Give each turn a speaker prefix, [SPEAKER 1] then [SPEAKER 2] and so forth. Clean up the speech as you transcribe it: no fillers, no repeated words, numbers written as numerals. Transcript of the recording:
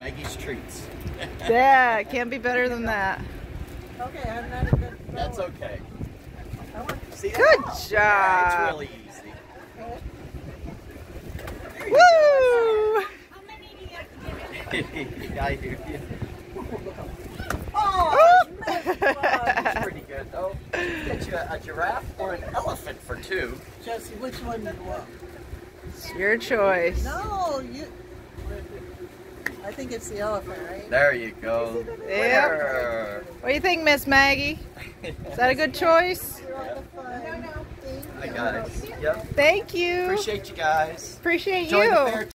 [SPEAKER 1] Maggie's treats.
[SPEAKER 2] Yeah, it can't be better than that.
[SPEAKER 3] Okay, I'm not a good thrower.
[SPEAKER 1] That's okay. See,
[SPEAKER 2] Good job.
[SPEAKER 1] Yeah, it's really easy.
[SPEAKER 2] Woo!
[SPEAKER 3] How many do you have to give
[SPEAKER 1] I hear you.
[SPEAKER 3] Oh,
[SPEAKER 1] That's pretty good, though. Get you a giraffe or an elephant for two.
[SPEAKER 3] Jesse, which one do you want?
[SPEAKER 2] It's your choice.
[SPEAKER 3] No, you. I think it's the elephant, right?
[SPEAKER 1] There you go.
[SPEAKER 2] Yep. What do you think, Miss Maggie? Is that a good choice?
[SPEAKER 1] Hi, guys. Yep.
[SPEAKER 2] Thank you.
[SPEAKER 1] Appreciate you guys.
[SPEAKER 2] Appreciate
[SPEAKER 1] Enjoy
[SPEAKER 2] you.
[SPEAKER 1] the fair